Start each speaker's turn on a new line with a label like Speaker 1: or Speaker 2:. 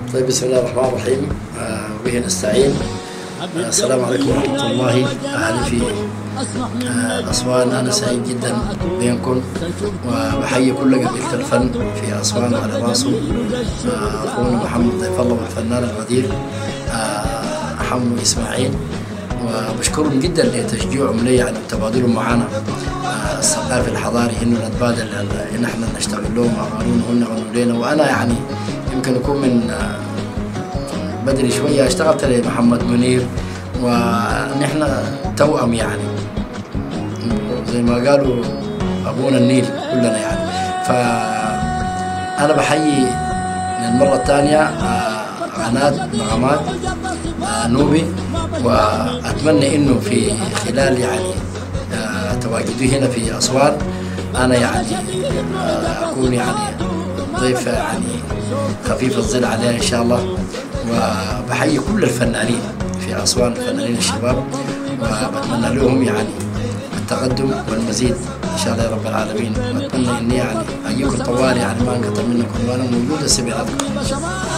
Speaker 1: طيب، بسم الله الرحمن الرحيم. وبه نستعين. السلام عليكم ورحمة الله. أهلا في أسوان. أنا سعيد جدا بينكم، وبحيي كل قبيلة الفن في أسوان على راسه أخونا محمد ضيف الله والفنان القدير حمو إسماعيل، وبشكرهم جدا لتشجيعهم لي يعني وتبادلهم معنا الثقافي الحضاري، إنه نتبادل إن إحنا نشتغل لهم أغانيهم وهم يغنوا لنا. وأنا يعني يمكن أكون من بدري شوية اشتغلت لمحمد منير، ونحن توأم يعني زي ما قالوا أبونا النيل كلنا يعني. فأنا بحيي للمرة الثانية قناة نغمات نوبي، وأتمنى إنه في خلال يعني تواجدي هنا في أسوان أنا يعني أكون يعني ضيف يعني خفيف الظل عليها إن شاء الله. وبحيي كل الفنانين في أسوان، الفنانين الشباب، وبتمنى لهم يعني التقدم والمزيد إن شاء الله يا رب العالمين. وأتمنى إني يعني أجيكم طوال يعني ما انقطع منكم، وأنا موجود أسمع لكم.